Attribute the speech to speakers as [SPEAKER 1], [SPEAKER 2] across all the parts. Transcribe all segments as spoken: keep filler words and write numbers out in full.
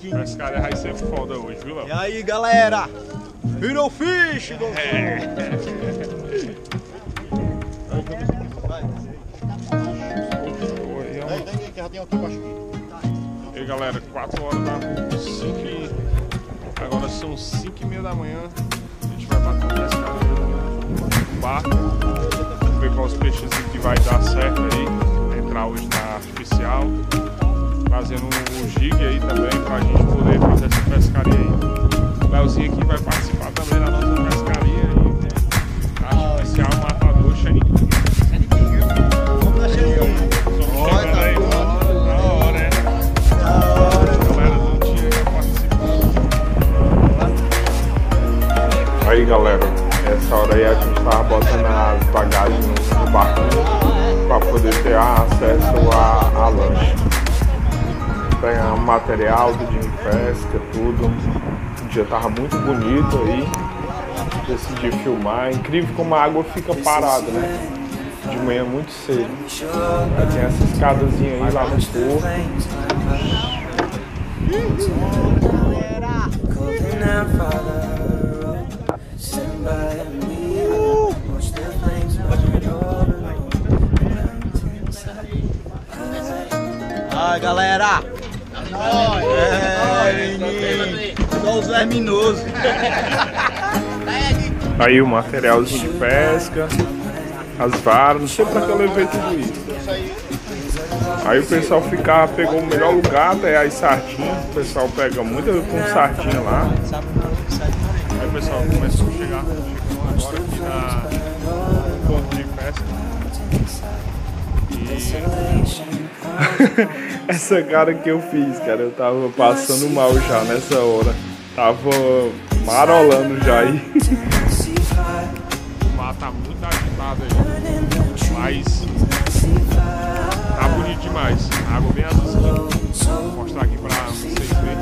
[SPEAKER 1] pouquinho.
[SPEAKER 2] Pescaria vai ser foda hoje, viu, Léo?
[SPEAKER 1] E aí, galera? Virou fish, doutor!
[SPEAKER 2] É. E aí, galera, quatro horas da cinco e... Agora são cinco e meia da manhã. A gente vai bater uma pescaria no barco. Vamos ver quais peixes que vai dar certo aí. Entrar hoje na artificial. Fazendo um jig aí também pra gente poder fazer essa pescaria aí. O Leozinho aqui vai participar também da nossa pescaria aí. Artificial, matador, cheio.
[SPEAKER 1] Vamos dar cheio.
[SPEAKER 2] Chegando aí, na hora, né?
[SPEAKER 1] Da hora.
[SPEAKER 2] A galera do dia já participando. Aí, galera, essa hora aí a gente tava botando as bagagens no barquinho pra poder ter acesso a, a lanche. Pegar um material do dia de pesca, tudo. O dia tava muito bonito aí. Decidi filmar. É incrível como a água fica parada, né? De manhã muito cedo. Aí tem essa escadazinha aí lá no porto.
[SPEAKER 1] Ai, galera! É, menino! Só os verminosos!
[SPEAKER 2] Aí o materialzinho de pesca, as varas, não sei pra que eu levei tudo isso. Aí o pessoal ficar, pegou o melhor lugar, até as sardinhas, o pessoal pega muita com sardinha lá. Aí o pessoal começou a chegar, chegou agora aqui na ponto de pesca. E... essa cara que eu fiz, cara, eu tava passando mal já nessa hora. Tava marolando já aí. O mar tá muito agitado aí, mas tá bonito demais. A água bem azulzinha. Vou mostrar aqui pra vocês verem.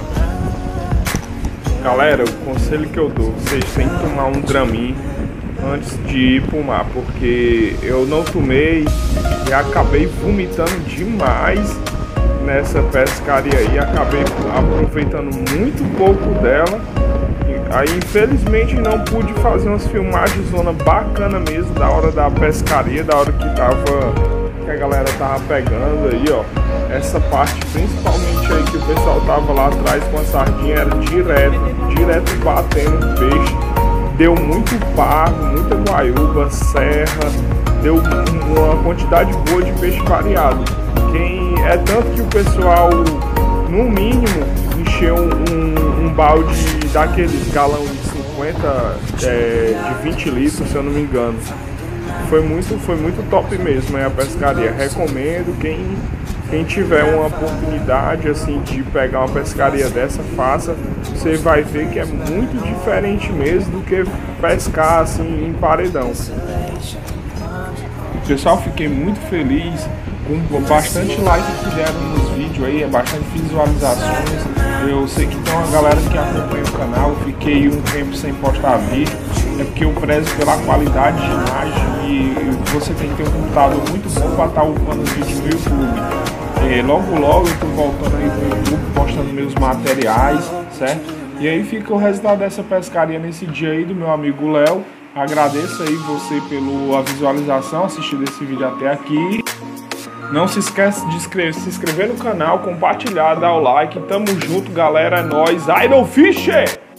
[SPEAKER 2] Galera, o conselho que eu dou, vocês têm que tomar um Dramin antes de ir pro mar, porque eu não tomei e acabei vomitando demais nessa pescaria aí, acabei aproveitando muito pouco dela. Aí infelizmente não pude fazer umas filmagens zona bacana mesmo da hora da pescaria, da hora que tava, que a galera tava pegando aí, ó. Essa parte principalmente aí que o pessoal tava lá atrás com a sardinha era direto, direto batendo peixe. Deu muito pargo, muita guaiúba, serra, deu uma quantidade boa de peixe variado. Quem, é tanto que o pessoal, no mínimo, encheu um, um balde daqueles galão de cinquenta, é, de vinte litros, se eu não me engano. Foi muito, foi muito top mesmo, é, a pescaria. Recomendo, quem, quem tiver uma oportunidade assim de pegar uma pescaria dessa, faça. Você vai ver que é muito diferente mesmo do que pescar assim em paredão. Pessoal, fiquei muito feliz com bastante like que deram nos vídeos aí, é bastante visualizações. Eu sei que tem uma galera que acompanha o canal. Fiquei um tempo sem postar vídeo, é porque eu prezo pela qualidade de imagem e você tem que ter um computador muito bom para estar upando vídeo no YouTube. É, logo logo eu tô voltando aí no YouTube, postando meus materiais, certo? E aí fica o resultado dessa pescaria nesse dia aí do meu amigo Léo. Agradeço aí você pela visualização, assistindo esse vídeo até aqui. Não se esquece de inscrever, se inscrever no canal, compartilhar, dar o like. Tamo junto, galera. É nóis. Iron Fisher!